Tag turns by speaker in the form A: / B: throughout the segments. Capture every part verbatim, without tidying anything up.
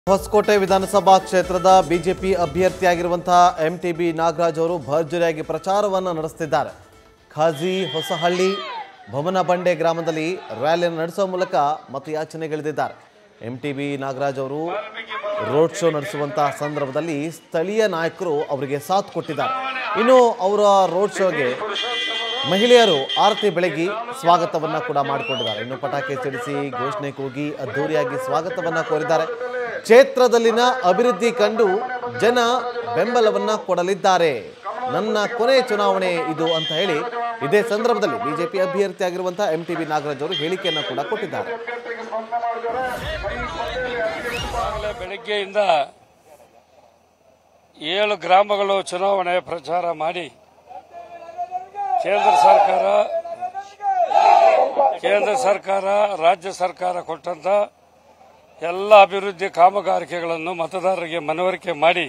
A: ಹೊಸಕೋಟೆ ವಿಧಾನಸಭಾ ಕ್ಷೇತ್ರದ BJP ಅಭ್ಯರ್ಥಿಯಾಗಿರುವಂತಹ MTB Nagaraj ಅವರು ಭರ್ಜರಿಯಾಗಿ ಪ್ರಚಾರವನ್ನು ನಡೆಸುತ್ತಿದ್ದಾರೆ. ಖಾಜಿ ಹೊಸಹಳ್ಳಿ ಭವನಬಂಡೆ ಗ್ರಾಮದಲ್ಲಿ ರ್ಯಾಲಿಯನ್ನು ನಡೆಸುವ ಮೂಲಕ ಮತಯಾಚನೆಗಿಳಿದಿದ್ದಾರೆ. ಎಂಟಿಬಿ ನಾಗರಾಜ್ ಅವರು ರೋಡ್ ಶೋ ನಡೆಸುವಂತಹ ಸಂದರ್ಭದಲ್ಲಿ ಸ್ಥಳೀಯ ನಾಯಕರು ಅವರಿಗೆ ಸಾಥ್ ಕೊಟ್ಟಿದ್ದಾರೆ. ಇನ್ನು ಅವರ ರೋಡ್ ಶೋಗೆ ಮಹಿಳೆಯರು ಆರತಿ ಬೆಳಗಿ ಸ್ವಾಗತವನ್ನ ಕೂಡ ಮಾಡಿಕೊಂಡಿದ್ದಾರೆ. ಇನ್ನು ಪಟಾಕಿ ಸಿಡಿಸಿ ಘೋಷಣೆ ಕೂಗಿ ಅದ್ದೂರಿಯಾಗಿ ಸ್ವಾಗತವನ್ನ ಕೋರಿದ್ದಾರೆ. ಕ್ಷೇತ್ರದಲ್ಲಿನ ಅಭಿವೃದ್ಧಿ ಕಂಡು ಜನ ಬೆಂಬಲವನ್ನ ಕೊಡಲಿದ್ದಾರೆ. ನನ್ನ ಕೊನೆ ಚುನಾವಣೆ ಇದು ಅಂತ ಹೇಳಿ ಇದೇ ಸಂದರ್ಭದಲ್ಲಿ ಬಿಜೆಪಿ ಅಭ್ಯರ್ಥಿಯಾಗಿರುವಂತಹ ಎಂಟಿಬಿ ನಾಗರಾಜ್ ಅವರು ಹೇಳಿಕೆಯನ್ನು ಕೂಡ ಕೊಟ್ಟಿದ್ದಾರೆ.
B: ಬೆಳಗ್ಗೆಯಿಂದ ಏಳು ಗ್ರಾಮಗಳು ಚುನಾವಣೆ ಪ್ರಚಾರ ಮಾಡಿ ಕೇಂದ್ರ ಸರ್ಕಾರ ಕೇಂದ್ರ ಸರ್ಕಾರ ರಾಜ್ಯ ಸರ್ಕಾರ ಕೊಟ್ಟಂತ ಎಲ್ಲ ಅಭಿವೃದ್ಧಿ ಕಾಮಗಾರಿಕೆಗಳನ್ನು ಮತದಾರರಿಗೆ ಮನವರಿಕೆ ಮಾಡಿ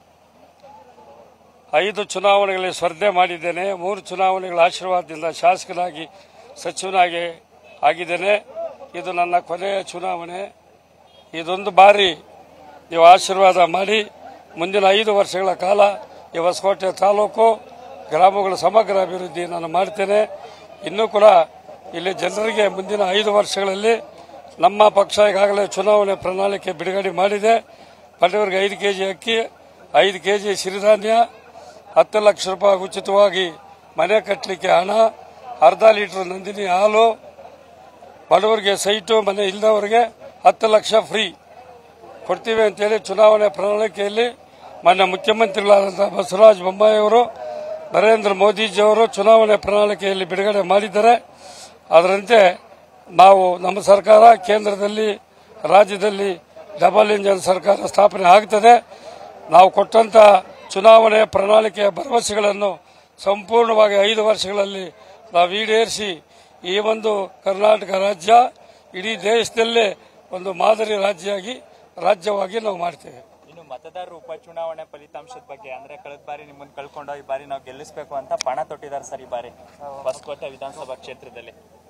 B: ಐದು ಚುನಾವಣೆಗಳಲ್ಲಿ ಸ್ಪರ್ಧೆ ಮಾಡಿದ್ದೇನೆ. ಮೂರು ಚುನಾವಣೆಗಳ ಆಶೀರ್ವಾದದಿಂದ ಶಾಸಕನಾಗಿ ಸಚಿವನಾಗಿ ಆಗಿದ್ದೇನೆ. ಇದು ನನ್ನ ಕೊನೆಯ ಚುನಾವಣೆ. ಇದೊಂದು ಬಾರಿ ನೀವು ಆಶೀರ್ವಾದ ಮಾಡಿ ಮುಂದಿನ ಐದು ವರ್ಷಗಳ ಕಾಲ ಈ ಹೊಸಕೋಟೆ ತಾಲೂಕು ಗ್ರಾಮಗಳ ಸಮಗ್ರ ಅಭಿವೃದ್ಧಿ ನಾನು ಮಾಡ್ತೇನೆ. ಇನ್ನೂ ಕೂಡ ಇಲ್ಲಿ ಜನರಿಗೆ ಮುಂದಿನ ಐದು ವರ್ಷಗಳಲ್ಲಿ ನಮ್ಮ ಪಕ್ಷ ಈಗಾಗಲೇ ಚುನಾವಣೆ ಪ್ರಣಾಳಿಕೆ ಬಿಡುಗಡೆ ಮಾಡಿದೆ. ಬಡವರಿಗೆ ಐದು ಕೆಜಿ ಅಕ್ಕಿ, ಐದು ಕೆಜಿ ಸಿರಿಧಾನ್ಯ, ಹತ್ತು ಲಕ್ಷ ರೂಪಾಯಿ ಉಚಿತವಾಗಿ ಮನೆ ಕಟ್ಟಲಿಕ್ಕೆ ಹಣ, ಅರ್ಧ ಲೀಟರ್ ನಂದಿನಿ ಹಾಲು, ಬಡವರಿಗೆ ಸೈಟು ಮನೆ ಇಲ್ಲದವರಿಗೆ ಹತ್ತು ಲಕ್ಷ ಫ್ರೀ ಕೊಡ್ತೀವಿ ಅಂತೇಳಿ ಚುನಾವಣೆ ಪ್ರಣಾಳಿಕೆಯಲ್ಲಿ ಮಾನ್ಯ ಮುಖ್ಯಮಂತ್ರಿಗಳಾದಂತಹ ಬಸವರಾಜ ಬೊಮ್ಮಾಯಿ ಅವರು, ನರೇಂದ್ರ ಮೋದಿಜಿಯವರು ಚುನಾವಣೆ ಪ್ರಣಾಳಿಕೆಯಲ್ಲಿ ಬಿಡುಗಡೆ ಮಾಡಿದ್ದಾರೆ. ಅದರಂತೆ ನಾವು ನಮ್ಮ ಸರ್ಕಾರ ಕೇಂದ್ರದಲ್ಲಿ ರಾಜ್ಯದಲ್ಲಿ ಡಬಲ್ ಇಂಜಿನ್ ಸರ್ಕಾರ ಸ್ಥಾಪನೆ ಆಗ್ತದೆ. ನಾವು ಕೊಟ್ಟಂತ ಚುನಾವಣೆ ಪ್ರಣಾಳಿಕೆಯ ಭರವಸೆಗಳನ್ನು ಸಂಪೂರ್ಣವಾಗಿ ಐದು ವರ್ಷಗಳಲ್ಲಿ ನಾವು ಈಡೇರಿಸಿ ಈ ಒಂದು ಕರ್ನಾಟಕ ರಾಜ್ಯ ಇಡೀ ದೇಶದಲ್ಲೇ ಒಂದು ಮಾದರಿ ರಾಜ್ಯವಾಗಿ ರಾಜ್ಯವಾಗಿ ನಾವು ಮಾಡ್ತೇವೆ.
C: ಇನ್ನು ಮತದಾರರು ಉಪಚುನಾವಣೆ ಫಲಿತಾಂಶದ ಬಗ್ಗೆ ಅಂದ್ರೆ ಕಳೆದ ಬಾರಿ ನಿಮ್ಮನ್ನು ಕಳ್ಕೊಂಡು ಈ ಬಾರಿ ನಾವು ಗೆಲ್ಲಿಸಬೇಕು ಅಂತ ಪಣ ತೊಟ್ಟಿದ್ದಾರೆ ಸರ್. ಈ ಬಾರಿ ಹೊಸಕೋಟೆ ವಿಧಾನಸಭಾ ಕ್ಷೇತ್ರದಲ್ಲಿ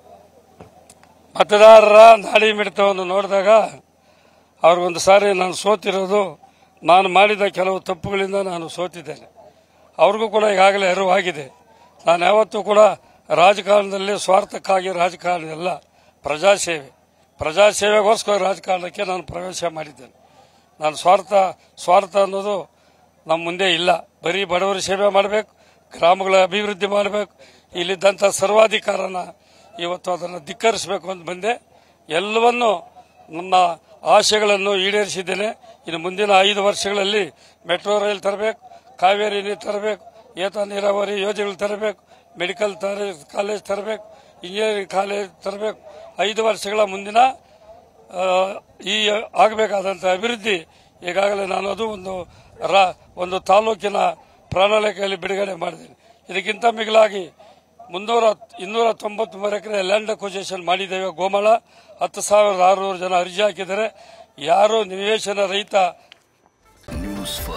B: ಮತದಾರರ ನಾಡಿ ಮಿಡಿತವನ್ನು ನೋಡಿದಾಗ ಅವ್ರಿಗೊಂದು ಸಾರಿ ನಾನು ಸೋತಿರೋದು ನಾನು ಮಾಡಿದ ಕೆಲವು ತಪ್ಪುಗಳಿಂದ ನಾನು ಸೋತಿದ್ದೇನೆ. ಅವ್ರಿಗೂ ಕೂಡ ಈಗಾಗಲೇ ಅರಿವಾಗಿದೆ. ನಾನು ಯಾವತ್ತೂ ಕೂಡ ರಾಜಕಾರಣದಲ್ಲಿ ಸ್ವಾರ್ಥಕ್ಕಾಗಿ ರಾಜಕಾರಣ ಎಲ್ಲ, ಪ್ರಜಾಸೇವೆ ಪ್ರಜಾಸೇವೆಗೋಸ್ಕರ ರಾಜಕಾರಣಕ್ಕೆ ನಾನು ಪ್ರವೇಶ ಮಾಡಿದ್ದೇನೆ. ನಾನು ಸ್ವಾರ್ಥ ಸ್ವಾರ್ಥ ಅನ್ನೋದು ನಮ್ಮ ಮುಂದೆ ಇಲ್ಲ. ಬರೀ ಬಡವರ ಸೇವೆ ಮಾಡಬೇಕು, ಗ್ರಾಮಗಳ ಅಭಿವೃದ್ಧಿ ಮಾಡಬೇಕು. ಇಲ್ಲಿದ್ದಂಥ ಸರ್ವಾಧಿಕಾರನ ಇವತ್ತು ಅದನ್ನು ಧಿಕ್ಕರಿಸಬೇಕು ಅಂತ ಬಂದೆ. ಎಲ್ಲವನ್ನೂ ನನ್ನ ಆಶೆಗಳನ್ನು ಈಡೇರಿಸಿದ್ದೇನೆ. ಇನ್ನು ಮುಂದಿನ ಐದು ವರ್ಷಗಳಲ್ಲಿ ಮೆಟ್ರೋ ರೈಲ್ ತರಬೇಕು, ಕಾವೇರಿ ನೀರು ತರಬೇಕು, ಏತ ನೀರಾವರಿ ಯೋಜನೆಗಳು ತರಬೇಕು, ಮೆಡಿಕಲ್ ಕಾಲೇಜ್ ತರಬೇಕು, ಇಂಜಿನಿಯರಿಂಗ್ ಕಾಲೇಜ್ ತರಬೇಕು. ಐದು ವರ್ಷಗಳ ಮುಂದಿನ ಈ ಆಗಬೇಕಾದಂಥ ಅಭಿವೃದ್ಧಿ ಈಗಾಗಲೇ ನಾನು ಅದು ಒಂದು ಒಂದು ತಾಲೂಕಿನ ಪ್ರಣಾಳಿಕೆಯಲ್ಲಿ ಬಿಡುಗಡೆ ಮಾಡಿದ್ದೇನೆ. ಇದಕ್ಕಿಂತ ಮಿಗಿಲಾಗಿ ಮುನ್ನೂರ ಇನ್ನೂರ ತೊಂಬತ್ಮೂರು ಎಕರೆ ಲ್ಯಾಂಡ್ ಅಕ್ವಿಸಿಷನ್ ಮಾಡಿದ್ದೇವೆ. ಗೋಮಾಳ ಹತ್ತು ಸಾವಿರದ ಆರುನೂರು ಜನ ಅರ್ಜಿ ಹಾಕಿದ್ದಾರೆ. ಯಾರು ನಿವೇಶನ ರಹಿತ